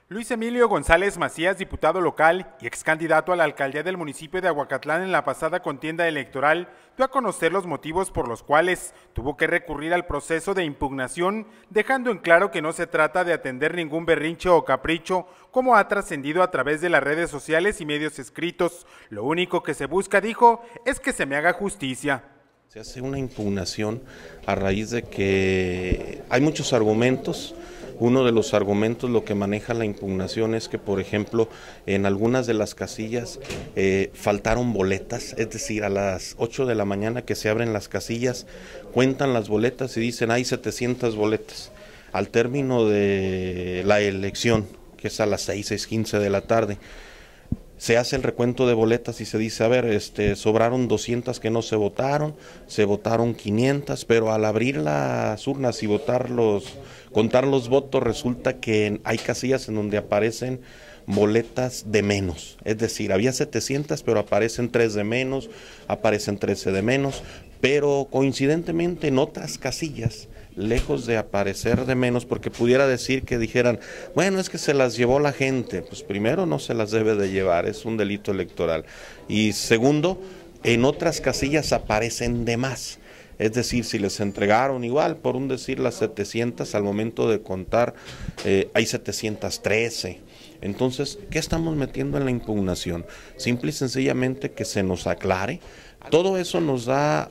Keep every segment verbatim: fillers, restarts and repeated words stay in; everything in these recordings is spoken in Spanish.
Luis Emilio González Macías, diputado local y ex candidato a la alcaldía del municipio de Aguacatlán en la pasada contienda electoral, dio a conocer los motivos por los cuales tuvo que recurrir al proceso de impugnación, dejando en claro que no se trata de atender ningún berrinche o capricho, como ha trascendido a través de las redes sociales y medios escritos. Lo único que se busca, dijo, es que se me haga justicia. Se hace una impugnación a raíz de que hay muchos argumentos. Uno de los argumentos, lo que maneja la impugnación es que, por ejemplo, en algunas de las casillas eh, faltaron boletas, es decir, a las ocho de la mañana que se abren las casillas, cuentan las boletas y dicen hay setecientas boletas. Al término de la elección, que es a las seis, seis quince de la tarde, se hace el recuento de boletas y se dice, a ver, este, sobraron doscientas que no se votaron, se votaron quinientas, pero al abrir las urnas y votar los, contar los votos, resulta que hay casillas en donde aparecen boletas de menos, es decir, había setecientas, pero aparecen tres de menos, aparecen trece de menos, pero coincidentemente en otras casillas, lejos de aparecer de menos, porque pudiera decir que dijeran, bueno, es que se las llevó la gente, pues primero no se las debe de llevar, es un delito electoral, y segundo, en otras casillas aparecen de más, es decir, si les entregaron igual, por un decir las setecientas, al momento de contar eh, hay setecientas trece. Entonces, ¿qué estamos metiendo en la impugnación? Simple y sencillamente que se nos aclare. Todo eso nos da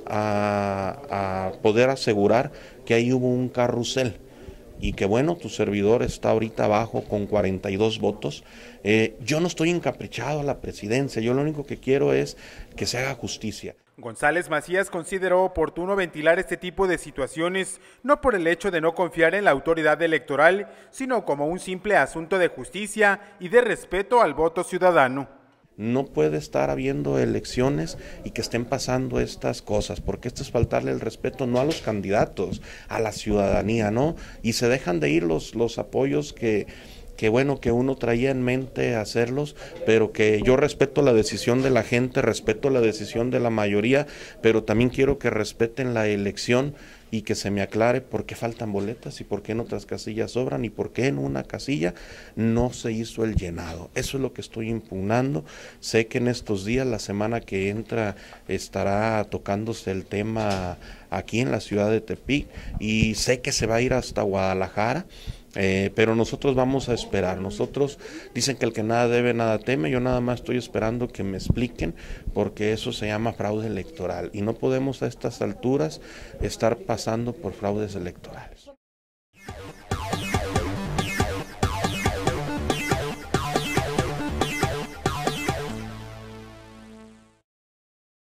a, a poder asegurar que ahí hubo un carrusel y que bueno, tu servidor está ahorita abajo con cuarenta y dos votos. Eh, yo no estoy encaprichado a la presidencia, yo lo único que quiero es que se haga justicia. González Macías consideró oportuno ventilar este tipo de situaciones, no por el hecho de no confiar en la autoridad electoral, sino como un simple asunto de justicia y de respeto al voto ciudadano. No puede estar habiendo elecciones y que estén pasando estas cosas, porque esto es faltarle el respeto no a los candidatos, a la ciudadanía, ¿no? Y se dejan de ir los, los apoyos que, que, bueno, que uno traía en mente hacerlos, pero que yo respeto la decisión de la gente, respeto la decisión de la mayoría, pero también quiero que respeten la elección y que se me aclare por qué faltan boletas y por qué en otras casillas sobran y por qué en una casilla no se hizo el llenado. Eso es lo que estoy impugnando. Sé que en estos días, la semana que entra, estará tocándose el tema aquí en la ciudad de Tepic y sé que se va a ir hasta Guadalajara. Eh, pero nosotros vamos a esperar, nosotros dicen que el que nada debe nada teme, yo nada más estoy esperando que me expliquen porque eso se llama fraude electoral y no podemos a estas alturas estar pasando por fraudes electorales.